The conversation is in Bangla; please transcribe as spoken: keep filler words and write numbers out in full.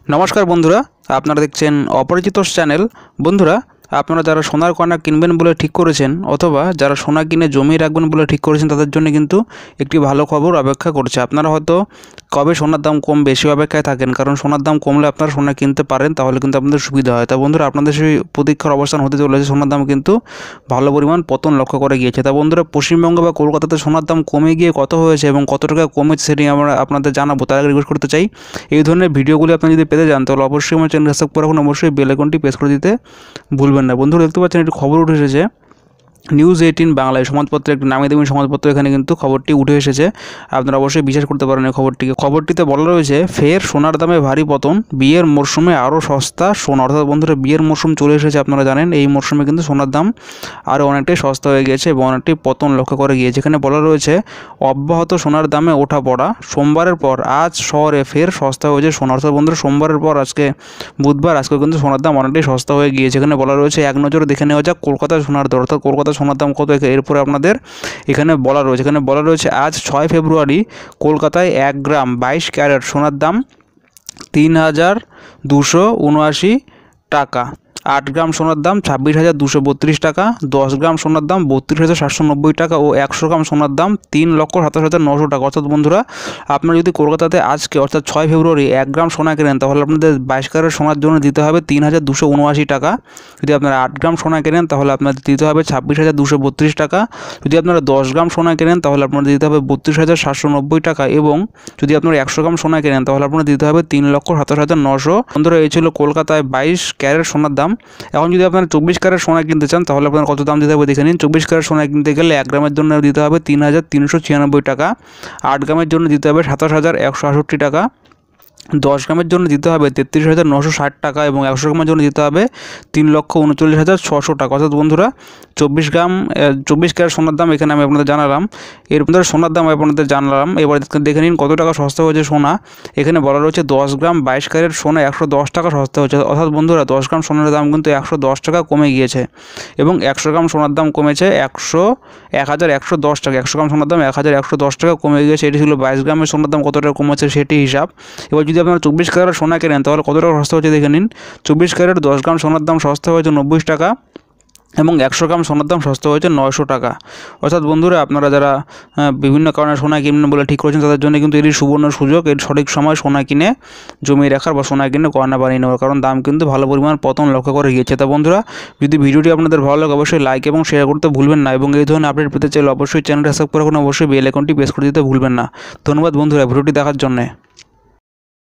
नमस्कार बंधुरा आपनारा देखছেন अपरिचितोष चैनल। बंधुरा আপনারা যারা সোনার কয়না কিনবেন বলে ঠিক করেছেন অথবা যারা সোনা কিনে জমিয়ে রাখবেন বলে ঠিক করেছেন তাদের জন্য কিন্তু একটি ভালো খবর অপেক্ষা করছে। আপনারা হয়তো কবে সোনার দাম কম বেশি অপেক্ষায় থাকেন, কারণ সোনার দাম কমলে আপনারা সোনা কিনতে পারেন, তাহলে কিন্তু আপনাদের সুবিধা হয়। তা বন্ধুরা আপনাদের সেই প্রতীক্ষার অবস্থান হতে চলেছে। সোনার দাম কিন্তু ভালো পরিমাণ পতন লক্ষ্য করে গিয়েছে। তা বন্ধুরা পশ্চিমবঙ্গ বা কলকাতাতে সোনার দাম কমে গিয়ে কত হয়েছে এবং কত টাকা কমেছে সেটি আমরা আপনাদের জানাবো। তার আগে রিকোয়েস্ট করতে চাই, এই ধরনের ভিডিওগুলি আপনি যদি পেতে যান তাহলে অবশ্যই আমার চ্যানেল সাবস্ক্রাইব করে রাখুন, অবশ্যই বেল আইকনটি প্রেস করে দিতে ভুলবেন না। বন্ধুরা দেখতে পাচ্ছেন একটি খবর উঠে এসেছে নিউজ এইটিন বাংলায়, সমাজপত্রে একটি নামী দামি সমাজপত্র, এখানে কিন্তু খবরটি উঠে এসেছে। আপনারা অবশ্যই বিশ্বাস করতে পারেন এই খবরটিকে। খবরটিতে বলা রয়েছে ফের সোনার দামে ভারী পতন, বিয়ের মরশুমে আরও সস্তা সোনা। অর্থাৎ বন্ধুরা বিয়ের মরশুম চলে এসেছে, আপনারা জানেন এই মরশুমে কিন্তু সোনার দাম আরও অনেকটাই সস্তা হয়ে গিয়েছে এবং অনেকটাই পতন লক্ষ্য করে গিয়েছে। এখানে বলা রয়েছে অব্যাহত সোনার দামে ওঠা পড়া, সোমবারের পর আজ শহরে ফের সস্তা হয়েছে সোনা। অর্থাৎ বন্ধুরা সোমবারের পর আজকে বুধবার, আজকে কিন্তু সোনার দাম অনেকটাই সস্তা হয়ে গিয়েছে। এখানে বলা রয়েছে এক নজরে দেখে নেওয়া যাক কলকাতার সোনার দর, অর্থাৎ কলকাতা সোনার দাম কত এরপরে আপনাদের এখানে বলা রয়েছে। এখানে বলা রয়েছে আজ ছয় ফেব্রুয়ারি কলকাতায় এক গ্রাম বাইশ ক্যারেট সোনার দাম তিন হাজার দুশো উনআশি টাকা, আট গ্রাম সোনার দাম ছাব্বিশ হাজার দুশো বত্রিশ টাকা, দশ গ্রাম সোনার দাম বত্রিশ হাজার সাতশো নব্বই টাকা ও একশো গ্রাম সোনার দাম তিন লক্ষ সাতাশ হাজার নশো টাকা। অর্থাৎ বন্ধুরা আপনারা যদি কলকাতাতে আজকে অর্থাৎ ছয় ফেব্রুয়ারি এক গ্রাম সোনা কেনেন তাহলে আপনাদের বাইশ ক্যারেট সোনার জন্য দিতে হবে তিন হাজার দুশো উনআশি টাকা। যদি আপনারা আট গ্রাম সোনা কেনেন তাহলে আপনাদের দিতে হবে ছাব্বিশ হাজার দুশো বত্রিশ টাকা। যদি আপনারা দশ গ্রাম সোনা কেনেন তাহলে আপনাদের দিতে হবে বত্রিশ হাজার সাতশো নব্বই টাকা এবং যদি আপনারা একশো গ্রাম সোনা কেনেন তাহলে আপনাদের দিতে হবে তিন লক্ষ সাতাশ হাজার নশো। বন্ধুরা এই ছিল কলকাতায় বাইশ ক্যারেট সোনার দাম। এখন যদি আপনারা চব্বিশ ক্যারেট সোনা কিনতে চান তাহলে আপনার কত দাম দিতে হবে দেখে নিন। চব্বিশ ক্যারেট সোনা কিনতে গেলে এক গ্রামের জন্য দিতে হবে তিন হাজার তিনশো ছিয়ানব্বই টাকা, আট গ্রামের জন্য দিতে হবে সাতাশ হাজার একশো আষট্টি টাকা, দশ গ্রামের জন্য দিতে হবে তেত্রিশ হাজার নশো ষাট টাকা এবং একশো গ্রামের জন্য দিতে হবে তিন লক্ষ উনচল্লিশ হাজার ছশো টাকা। অর্থাৎ বন্ধুরা চব্বিশ গ্রাম চব্বিশ ক্যারেট সোনার দাম এখানে আমি আপনাদের জানালাম। এর মধ্যে সোনার দাম আপনাদের জানালাম। এবার দেখে নিন কত টাকা সস্তা হয়েছে সোনা। এখানে বলা রয়েছে দশ গ্রাম বাইশ ক্যারেট সোনা একশো দশ টাকা সস্তা হয়েছে। অর্থাৎ বন্ধুরা দশ গ্রাম সোনার দাম কিন্তু একশো দশ টাকা কমে গিয়েছে এবং একশো গ্রাম সোনার দাম কমেছে একশো এক হাজার একশো দশ টাকা। একশো গ্রাম সোনার দাম এক হাজার একশো দশ টাকা কমে গিয়েছে। এটি ছিল বাইশ গ্রামের সোনার দাম কত টাকা কমেছে সেটি হিসাব। এবার যদি আপনারা চব্বিশ ক্যারেট সোনা কেনেন তাহলে কত টাকা সস্তা হচ্ছে দেখে নিন। চব্বিশ ক্যারেট দশ গ্রাম সোনার দাম সস্তা হয়েছে নব্বই টাকা এবং একশো গ্রাম সোনার দাম সস্তা হয়েছে নয়শো টাকা। অর্থাৎ বন্ধুরা আপনারা যারা বিভিন্ন কারণে সোনা কিনবেন বলে ঠিক করেছেন তাদের জন্য কিন্তু এটি সুবর্ণ সুযোগ, এর সঠিক সময় সোনা কিনে জমিয়ে রাখার বা সোনা কিনে গয়না বানিয়ে নেওয়ার, কারণ দাম কিন্তু ভালো পরিমাণ পতন লক্ষ্য করে গিয়েছে। তা বন্ধুরা যদি ভিডিওটি আপনাদের ভালো লাগে অবশ্যই লাইক এবং শেয়ার করতে ভুলবেন না এবং এই ধরনের আপডেট পেতে চাইলে অবশ্যই চ্যানেলটি সাবস্ক্রাইব করে রাখুন, অবশ্যই বেল আইকনটি প্রেস করে দিতে ভুলবেন না। ধন্যবাদ বন্ধুরা ভিডিওটি দেখার জন্য।